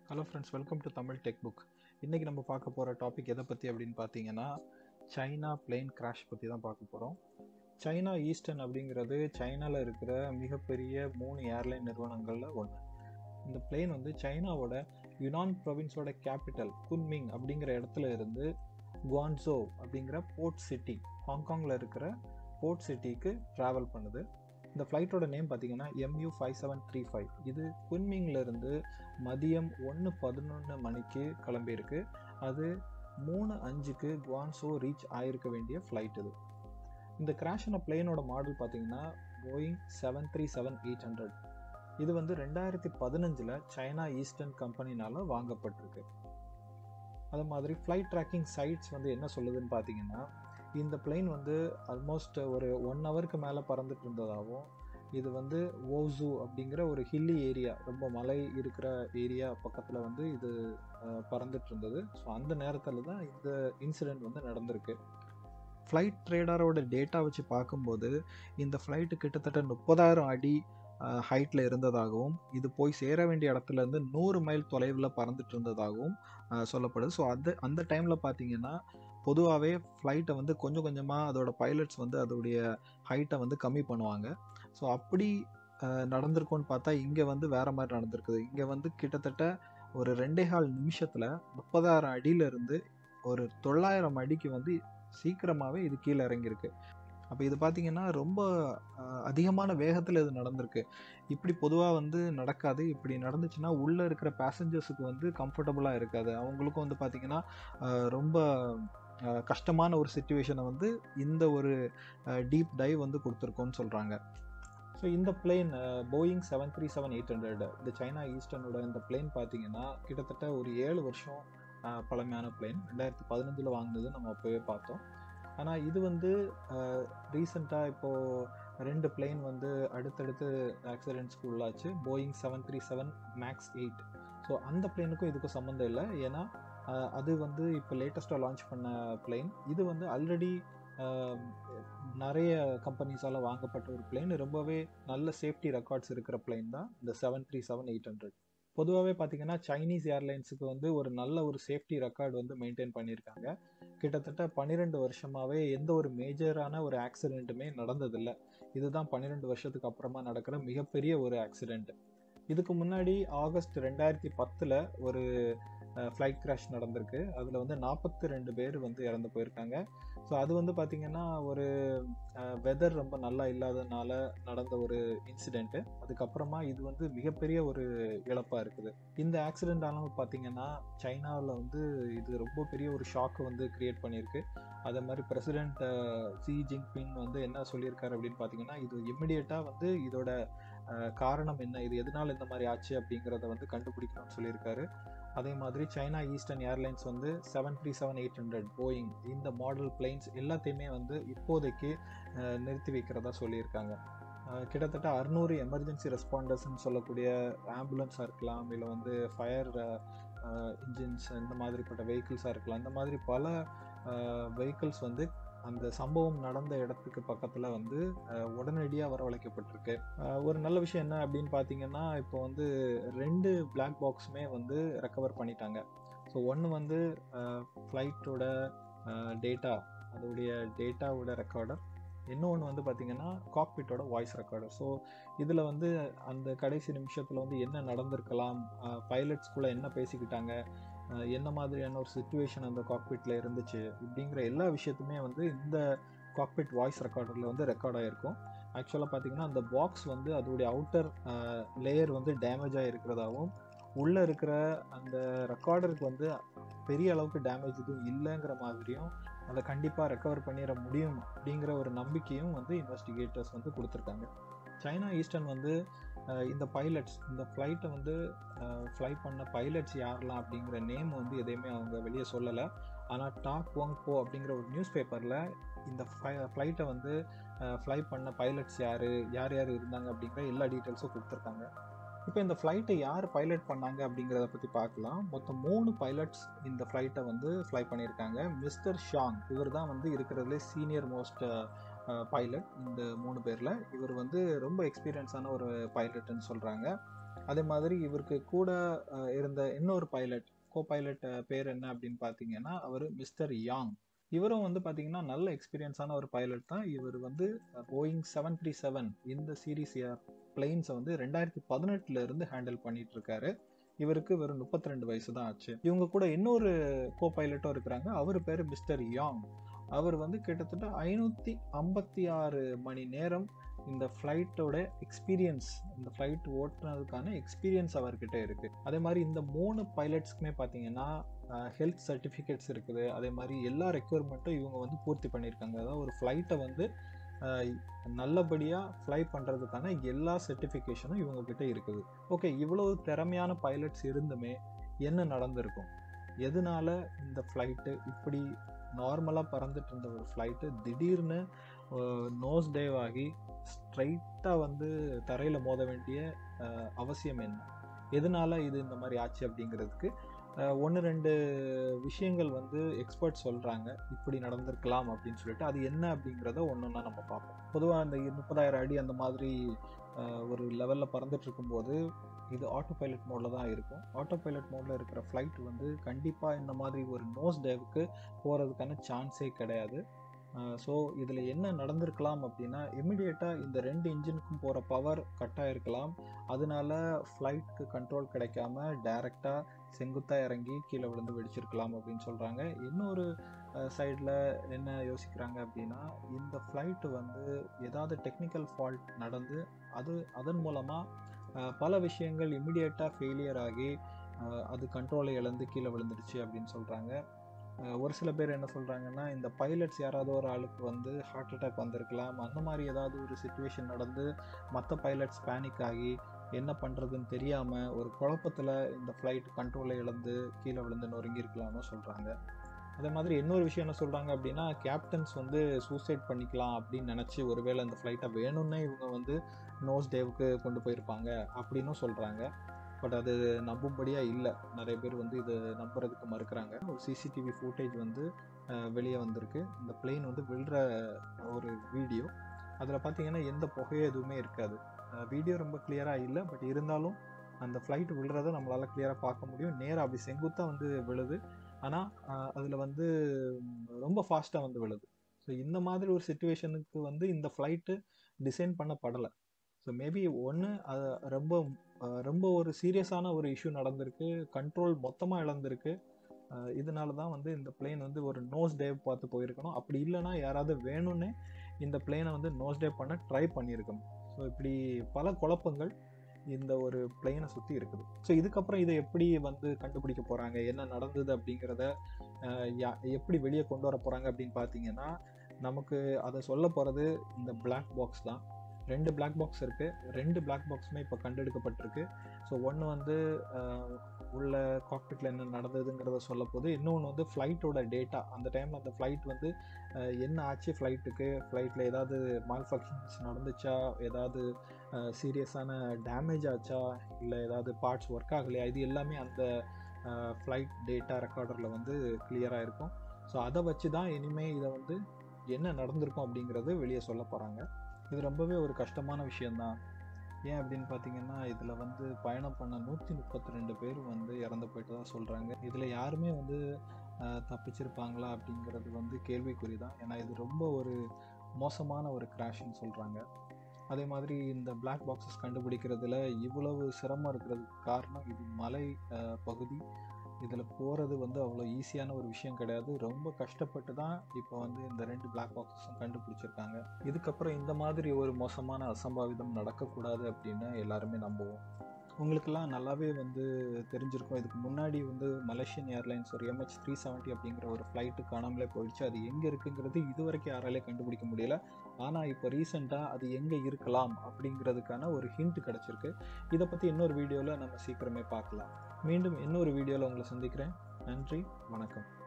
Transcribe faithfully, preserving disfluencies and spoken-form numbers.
Hello friends, welcome to Tamil tech book. இன்றைக்கி நம்ம பார்க்க போகிற டாபிக் எதை பற்றி அப்படின்னு பார்த்தீங்கன்னா, சைனா பிளேன் கிராஷ் பற்றி தான் பார்க்க போகிறோம். சைனா ஈஸ்டர்ன் அப்படிங்கிறது சைனாவில் இருக்கிற மிகப்பெரிய மூணு ஏர்லைன் நிறுவனங்களில் ஒன்று. இந்த பிளேன் வந்து சைனாவோட யுனான் ப்ரொவின்ஸோட கேபிட்டல் குன்மிங் அப்படிங்கிற இடத்துல இருந்து குவான்சோ அப்படிங்கிற போர்ட் சிட்டி, ஹாங்காங்கில் இருக்கிற போர்ட் சிட்டிக்கு ட்ராவல் பண்ணுது. இந்த ஃப்ளைட்டோட நேம் பார்த்தீங்கன்னா MU five seven three five. இது குன்மிங்லேருந்து மதியம் ஒன்று பதினொன்று மணிக்கு கிளம்பியிருக்கு. அது மூணு அஞ்சுக்கு குவான்சோ ரீச் ஆகிருக்க வேண்டிய ஃப்ளைட் இது. இந்த கிராஷான பிளேனோட மாடல் பார்த்தீங்கன்னா Boeing seven three seven eight hundred. இது வந்து ரெண்டாயிரத்தி பதினஞ்சில் சைனா ஈஸ்டர்ன் கம்பெனினால் வாங்கப்பட்டிருக்கு. அது மாதிரி ஃப்ளைட் ட்ராக்கிங் சைட்ஸ் வந்து என்ன சொல்லுதுன்னு பார்த்தீங்கன்னா, இந்த பிளேன் வந்து ஆல்மோஸ்ட் ஒரு ஒன் ஹவருக்கு மேலே பறந்துட்டு இருந்ததாகவும், இது வந்து ஓசு அப்படிங்கிற ஒரு ஹில்லி ஏரியா, ரொம்ப மலை இருக்கிற ஏரியா பக்கத்தில் வந்து இது பறந்துட்டு இருந்தது. ஸோ அந்த நேரத்தில் தான் இந்த இன்சிடெண்ட் வந்து நடந்திருக்கு. ஃப்ளைட் ட்ரேடரோட டேட்டா வச்சு பார்க்கும்போது இந்த ஃப்ளைட்டு கிட்டத்தட்ட முப்பதாயிரம் அடி ஹைட்டில் இருந்ததாகவும், இது போய் சேர வேண்டிய இடத்துலேருந்து நூறு மைல் தொலைவில் பறந்துட்டு இருந்ததாகவும் சொல்லப்படுது. ஸோ அது அந்த டைமில் பார்த்தீங்கன்னா பொதுவாகவே ஃப்ளைட்டை வந்து கொஞ்சம் கொஞ்சமாக அதோட பைலட்ஸ் வந்து அதோடைய ஹைட்டை வந்து கம்மி பண்ணுவாங்க. ஸோ அப்படி நடந்திருக்கும்னு பார்த்தா இங்கே வந்து வேறு மாதிரி நடந்திருக்குது. இங்கே வந்து கிட்டத்தட்ட ஒரு ரெண்டே கால் நிமிஷத்தில் முப்பதாயிரம் அடியிலேருந்து ஒரு தொள்ளாயிரம் அடிக்கு வந்து சீக்கிரமாகவே இது கீழே இறங்கியிருக்கு. அப்போ இது பார்த்தீங்கன்னா ரொம்ப அதிகமான வேகத்தில் இது நடந்திருக்கு. இப்படி பொதுவாக வந்து நடக்காது. இப்படி நடந்துச்சுன்னா உள்ளே இருக்கிற பேசஞ்சர்ஸுக்கு வந்து கம்ஃபர்டபுளாக இருக்காது. அவங்களுக்கும் வந்து பார்த்திங்கன்னா ரொம்ப கஷ்டமான ஒரு சிச்சுவேஷனை வந்து இந்த ஒரு டீப் டைவ் வந்து கொடுத்துருக்கோன்னு சொல்கிறாங்க. ஸோ இந்த plane Boeing seven three seven eight hundred, இந்த சைனா ஈஸ்டர்னோட இந்த பிளேன் பார்த்தீங்கன்னா கிட்டத்தட்ட ஒரு ஏழு வருஷம் பழமையான பிளேன். ரெண்டாயிரத்தி பதினஞ்சில் வாங்கினது நம்ம அப்போவே பார்த்தோம். ஆனால் இது வந்து ரீசெண்டாக இப்போது ரெண்டு பிளேன் வந்து அடுத்தடுத்து ஆக்சிடென்ட்ஸ்க்கு உள்ளாச்சு. Boeing seven three seven max eight. So அந்த பிளேனுக்கும் இதுக்கும் சம்மந்தம் இல்லை. ஏன்னா அது வந்து இப்போ லேட்டஸ்ட்டாக லான்ச் பண்ண பிளேன். இது வந்து ஆல்ரெடி நிறைய கம்பெனிஸால் வாங்கப்பட்ட ஒரு பிளேன். ரொம்பவே நல்ல சேஃப்டி ரெக்கார்ட்ஸ் இருக்கிற பிளேன் தான் இந்த seven three seven eight hundred. பொதுவாகவே பார்த்தீங்கன்னா சைனீஸ் ஏர்லைன்ஸுக்கு வந்து ஒரு நல்ல ஒரு சேஃப்டி ரெக்கார்டு வந்து மெயின்டைன் பண்ணியிருக்காங்க. கிட்டத்தட்ட பன்னிரெண்டு வருஷமாகவே எந்த ஒரு மேஜரான ஒரு ஆக்சிடெண்ட்டுமே நடந்ததில்லை. இதுதான் பன்னிரெண்டு வருஷத்துக்கு அப்புறமா நடக்கிற மிகப்பெரிய ஒரு ஆக்சிடெண்ட். இதுக்கு முன்னாடி ஆகஸ்ட் ரெண்டாயிரத்தி பத்தில் ஒரு ஃப்ளைட் கிராஷ் நடந்திருக்கு. அதில் வந்து நாற்பத்தி ரெண்டு பேர் வந்து இறந்து போயிருக்காங்க. ஸோ அது வந்து பார்த்திங்கன்னா ஒரு வெதர் ரொம்ப நல்லா இல்லாததுனால நடந்த ஒரு இன்சிடெண்ட்டு. அதுக்கப்புறமா இது வந்து மிகப்பெரிய ஒரு இழப்பாக இருக்குது. இந்த ஆக்சிடெண்ட் ஆனது பார்த்திங்கன்னா சைனாவில் வந்து இது ரொம்ப பெரிய ஒரு ஷாக்கு வந்து கிரியேட் பண்ணியிருக்கு. அதே மாதிரி பிரசிடெண்ட் ஷி ஜின்பிங் வந்து என்ன சொல்லியிருக்காரு அப்படின்னு பார்த்தீங்கன்னா, இது இம்மிடியட்டாக வந்து இதோட காரணம் என்ன, இது எதனால் இந்த மாதிரி ஆச்சு அப்படிங்கிறத வந்து கண்டுபிடிக்கணும்னு சொல்லியிருக்காரு. அதே மாதிரி சைனா ஈஸ்டர்ன் ஏர்லைன்ஸ் வந்து seven three seven eight hundred Boeing இந்த மாடல் பிளைன்ஸ் எல்லாத்தையுமே வந்து இப்போதைக்கு நிறுத்தி வைக்கிறதா சொல்லியிருக்காங்க. கிட்டத்தட்ட அறுநூறு எமர்ஜென்சி ரெஸ்பாண்டர்ஸ்ன்னு சொல்லக்கூடிய ஆம்புலன்ஸாக இருக்கலாம், இல்லை வந்து ஃபயர் இன்ஜின்ஸ் இந்த மாதிரிப்பட்ட வெஹிக்கிள்ஸாக இருக்கலாம். இந்த மாதிரி பல வெஹிக்கிள்ஸ் வந்து அந்த சம்பவம் நடந்த இடத்துக்கு பக்கத்தில் வந்து உடனடியாக வரவழைக்கப்பட்டிருக்கு. ஒரு நல்ல விஷயம் என்ன அப்படின்னு பார்த்தீங்கன்னா, இப்போ வந்து ரெண்டு பிளாக் பாக்ஸுமே வந்து ரெக்கவர் பண்ணிட்டாங்க. ஸோ ஒன்று வந்து ஃப்ளைட்டோட டேட்டா, அதோடைய டேட்டாவோட ரெக்கார்டர். இன்னொன்று வந்து பார்த்திங்கன்னா காக்பிட்டோட வாய்ஸ் ரெக்கார்டர். ஸோ இதில் வந்து அந்த கடைசி நிமிஷத்தில் வந்து என்ன நடந்திருக்கலாம், பைலட்ஸ்குள்ளே என்ன பேசிக்கிட்டாங்க, என்ன மாதிரியான ஒரு சிச்சுவேஷன் அந்த காக்பிட்டில் இருந்துச்சு, இப்படிங்கிற எல்லா விஷயத்துமே வந்து இந்த காக்பிட் வாய்ஸ் ரெக்கார்டரில் வந்து ரெக்கார்ட் ஆகிருக்கும். ஆக்சுவலாக பார்த்திங்கன்னா அந்த பாக்ஸ் வந்து அதோடைய அவுட்டர் லேயர் வந்து டேமேஜ் ஆகிருக்கிறதாகவும், உள்ளே இருக்கிற அந்த ரெக்கார்டருக்கு வந்து பெரிய அளவுக்கு டேமேஜ் எதுவும் இல்லைங்கிற மாதிரியும், அதை கண்டிப்பாக ரெக்கவர் பண்ணிட முடியும் அப்படிங்கிற ஒரு நம்பிக்கையும் வந்து இன்வெஸ்டிகேட்டர்ஸ் வந்து கொடுத்துருக்காங்க. சைனா ஈஸ்டர்ன் வந்து இந்த பைலட்ஸ், இந்த ஃப்ளைட்டை வந்து ஃப்ளை பண்ண பைலட்ஸ் யாரெல்லாம் அப்படிங்கிற நேம் வந்து எதையுமே அவங்க வெளியே சொல்லலை. ஆனால் டாக் ஒங் போ அப்படிங்கிற ஒரு நியூஸ் பேப்பரில் இந்த ஃப்ளை ஃப்ளைட்டை வந்து ஃப்ளை பண்ண பைலட்ஸ் யார் யார் யார் இருந்தாங்க அப்படிங்கிற எல்லா டீட்டெயில்ஸும் கொடுத்துருக்காங்க. இப்போ இந்த ஃப்ளைட்டை யார் பைலட் பண்ணாங்க அப்படிங்கிறத பற்றி பார்க்கலாம். மொத்தம் மூணு பைலட்ஸ் இந்த ஃப்ளைட்டை வந்து ஃப்ளை பண்ணியிருக்காங்க. மிஸ்டர் ஷாங், இவர் தான் வந்து இருக்கிறதுலே சீனியர் மோஸ்ட் பைலட் இந்த மூணு பேரில். இவர் வந்து ரொம்ப எக்ஸ்பீரியன்ஸான ஒரு பைலட்டுன்னு சொல்கிறாங்க. அதே மாதிரி இவருக்கு கூட அஹ், இருந்த இன்னொரு பைலட் கோ பைலட் பேர் என்ன அப்படின்னு பார்த்தீங்கன்னா அவர் மிஸ்டர் யாங். இவரும் வந்து பார்த்தீங்கன்னா நல்ல எக்ஸ்பீரியன்ஸான ஒரு பைலட் தான். இவர் வந்து போயிங் செவன் த்ரீ செவன் இந்த சீரீஸ் பிளெயின்ஸை வந்து ரெண்டாயிரத்தி பதினெட்டுல இருந்து ஹேண்டில் பண்ணிட்டு இருக்காரு. இவருக்கு வெறும் முப்பத்தி ரெண்டு வயசு தான் ஆச்சு. இவங்க கூட இன்னொரு கோ பைலட்டும் இருக்கிறாங்க. அவர் பேரு மிஸ்டர் யாங். அவர் வந்து கிட்டத்தட்ட ஐநூத்தி ஐம்பத்தி ஆறு மணி நேரம் இந்த ஃப்ளைட்டோட எக்ஸ்பீரியன்ஸ், இந்த ஃப்ளைட் ஓட்டுனதுக்கான எக்ஸ்பீரியன்ஸ் அவர்கிட்ட இருக்கு. அதே மாதிரி இந்த மூணு பைலட்ஸ்க்குமே பார்த்தீங்கன்னா ஹெல்த் சர்டிஃபிகேட்ஸ் இருக்குது. அதே மாதிரி எல்லா ரெக்யர்மெண்ட்டும் இவங்க வந்து பூர்த்தி பண்ணியிருக்காங்க. அதாவது ஒரு ஃப்ளைட்டை வந்து நல்லபடியாக ஃப்ளை பண்ணுறதுக்கான எல்லா சர்டிஃபிகேஷனும் இவங்க கிட்ட இருக்குது. ஓகே, இவ்வளவு திறமையான பைலட்ஸ் இருந்துமே என்ன நடந்திருக்கும்? எதனால இந்த ஃப்ளைட்டு இப்படி நார்மலாக பறந்துட்டு இருந்த ஒரு ஃப்ளைட்டு திடீர்னு நோஸ் டேவ் ஆகி ஸ்ட்ரைட்டாக வந்து தரையில் மோத வேண்டிய அவசியம் என்ன? எதனால இது இந்த மாதிரி ஆச்சு அப்படிங்கிறதுக்கு ஒன்று ரெண்டு விஷயங்கள் வந்து எக்ஸ்பர்ட் சொல்கிறாங்க இப்படி நடந்திருக்கலாம் அப்படின்னு சொல்லிட்டு. அது என்ன அப்படிங்கிறத ஒன்று ஒன்றா நம்ம பார்ப்போம். பொதுவாக அந்த முப்பதாயிரம் அடி அந்த மாதிரி ஒரு லெவலில் பறந்துட்டு இருக்கும்போது இது ஆட்டோ பைலட் மோடில் தான் இருக்கும். ஆட்டோ பைலட் மோடில் இருக்கிற ஃப்ளைட் வந்து கண்டிப்பாக இந்த மாதிரி ஒரு நோஸ் டேவுக்கு போகிறதுக்கான சான்ஸே கிடையாது. ஸோ இதில் என்ன நடந்திருக்கலாம் அப்படின்னா, இமிடியேட்டாக இந்த ரெண்டு இன்ஜினுக்கும் போகிற பவர் கட் ஆகிருக்கலாம். அதனால ஃப்ளைட்டுக்கு கண்ட்ரோல் கிடைக்காம டைரெக்டாக செங்குத்தாக இறங்கி கீழே விழுந்து வெடிச்சிருக்கலாம் அப்படின்னு சொல்கிறாங்க. இன்னொரு சைடில் என்ன யோசிக்கிறாங்க அப்படின்னா, இந்த ஃப்ளைட்டு வந்து ஏதாவது டெக்னிக்கல் ஃபால்ட் நடந்து அது அதன் மூலமாக பல விஷயங்கள் இமிடியேட்டாக ஃபெயிலியர் ஆகி அது கண்ட்ரோலை இழந்து கீழே விழுந்துடுச்சு அப்படின்னு சொல்கிறாங்க. ஒரு சில பேர் என்ன சொல்கிறாங்கன்னா, இந்த பைலட்ஸ் யாராவது ஒரு ஆளுக்கு வந்து ஹார்ட் அட்டாக் வந்திருக்கலாம். அந்த மாதிரி ஏதாவது ஒரு சுச்சுவேஷன் நடந்து மற்ற பைலட்ஸ் பேனிக் ஆகி என்ன பண்ணுறதுன்னு தெரியாமல் ஒரு குழப்பத்தில் இந்த ஃப்ளைட் கண்ட்ரோலை இழந்து கீழே விழுந்து நொறுங்கியிருக்கலாம்னு சொல்கிறாங்க. அதே மாதிரி இன்னொரு விஷயம் என்ன சொல்கிறாங்க அப்படின்னா, கேப்டன்ஸ் வந்து சூசைட் பண்ணிக்கலாம் அப்படின்னு நினச்சி ஒருவேளை இந்த ஃப்ளைட்டை வேணும்னே இவங்க வந்து நோஸ் டேவுக்கு கொண்டு போயிருப்பாங்க அப்படின்னும் சொல்கிறாங்க. பட் அது நம்பும்படியாக இல்லை. நிறைய பேர் வந்து இது நம்புறதுக்கு மறுக்கிறாங்க. ஒரு சிசிடிவி ஃபுட்டேஜ் வந்து வெளியே வந்திருக்கு. இந்த பிளெயின் வந்து விழுற ஒரு வீடியோ. அதில் பார்த்தீங்கன்னா எந்த புகையும் எதுவுமே இருக்காது. வீடியோ ரொம்ப கிளியராக இல்லை, பட் இருந்தாலும் அந்த ஃப்ளைட் விழுறதை நம்மளால் கிளியராக பார்க்க முடியும். நேராக அப்படி செங்குத்தாக வந்து விழுது. ஆனால் அதில் வந்து ரொம்ப ஃபாஸ்ட்டாக வந்து விழுது. ஸோ இந்த மாதிரி ஒரு சிச்சுவேஷனுக்கு வந்து இந்த ஃப்ளைட்டு டிசைன் பண்ணப்படலை. ஸோ மேபி ஒன்று அது ரொம்ப ரொம்ப ஒரு சீரியஸான ஒரு இஷ்யூ நடந்திருக்கு. கண்ட்ரோல் மொத்தமாக இழந்திருக்கு. இதனால தான் வந்து இந்த பிளேன் வந்து ஒரு நோஸ் டேவ் பார்த்து போயிருக்கணும். அப்படி இல்லைன்னா யாராவது வேணும்னே இந்த பிளேனை வந்து நோஸ் டேவ் பண்ண ட்ரை பண்ணியிருக்கணும். ஸோ இப்படி பல குழப்பங்கள் இந்த ஒரு பிளேனை சுற்றி இருக்குது. ஸோ இதுக்கப்புறம் இதை எப்படி வந்து கண்டுபிடிக்க போகிறாங்க, என்ன நடந்தது அப்படிங்கிறத எப்படி வெளியே கொண்டு வர போகிறாங்க அப்படின்னு பார்த்தீங்கன்னா, நமக்கு அதை சொல்ல போகிறது இந்த பிளாக் பாக்ஸ் தான். ரெண்டு பிளாக் பாக்ஸ் இருக்குது. ரெண்டு பிளாக் பாக்ஸுமே இப்போ கண்டெடுக்கப்பட்டிருக்கு. ஸோ ஒன்று வந்து உள்ள காக்பிட்டில் என்ன நடந்ததுங்கிறத சொல்ல போது, இன்னொன்று வந்து ஃப்ளைட்டோட டேட்டா. அந்த டைமில் அந்த ஃப்ளைட் வந்து என்ன ஆச்சு, ஃப்ளைட்டுக்கு ஃப்ளைட்டில் ஏதாவது மால்ஃபங்க்ஷன்ஸ் நடந்துச்சா, ஏதாவது சீரியஸான டேமேஜ் ஆச்சா, இல்லை ஏதாவது பார்ட்ஸ் ஒர்க் ஆகலையா, இது எல்லாமே அந்த ஃப்ளைட் டேட்டா ரெக்கார்டரில் வந்து கிளியராக இருக்கும். ஸோ அதை வச்சு தான் இனிமேல் இதை வந்து என்ன நடந்திருக்கும் அப்படிங்கிறது வெளியே சொல்ல போகிறாங்க. இது ரொம்பவே ஒரு கஷ்டமான விஷயந்தான். ஏன் அப்படின்னு பார்த்தீங்கன்னா, இதில் வந்து பயணம் பண்ண நூற்றி முப்பத்தி ரெண்டு பேர் வந்து இறந்து போயிட்டு தான் சொல்கிறாங்க. இதில் யாருமே வந்து தப்பிச்சிருப்பாங்களா அப்படிங்கிறது வந்து கேள்விக்குறி தான். ஏன்னா இது ரொம்ப ஒரு மோசமான ஒரு கிராஷ்ன்னு சொல்கிறாங்க. அதே மாதிரி இந்த பிளாக் பாக்ஸஸ் கண்டுபிடிக்கிறதுல இவ்வளவு சிரமம் இருக்கிறதுக்கு காரணம் இது மலை பகுதி. இதில் போகிறது வந்து அவ்வளோ ஈஸியான ஒரு விஷயம் கிடையாது. ரொம்ப கஷ்டப்பட்டு தான் இப்போ வந்து இந்த ரெண்டு பிளாக் பாக்ஸஸும் கண்டுபிடிச்சிருக்காங்க. இதுக்கப்புறம் இந்த மாதிரி ஒரு மோசமான அசம்பாவிதம் நடக்கக்கூடாது அப்படின்னு எல்லாருமே நம்புவோம். உங்களுக்கெல்லாம் நல்லாவே வந்து தெரிஞ்சிருக்கும். இதுக்கு முன்னாடி வந்து மலேசியன் ஏர்லைன்ஸ் ஒரு எம்ஹெச் த்ரீ செவன்ட்டி அப்படிங்கிற ஒரு ஃப்ளைட்டு காணாமலே போயிடுச்சு. அது எங்கே இருக்குங்கிறது இது வரைக்கும் யாராலே கண்டுபிடிக்க முடியல. ஆனால் இப்போ ரீசெண்டாக அது எங்கே இருக்கலாம் அப்படிங்கிறதுக்கான ஒரு ஹிண்ட் கிடச்சிருக்கு. இதை பற்றி இன்னொரு வீடியோவில் நம்ம சீக்கிரமே பார்க்கலாம். மீண்டும் இன்னொரு வீடியோவில் உங்களை சந்திக்கிறேன். நன்றி, வணக்கம்.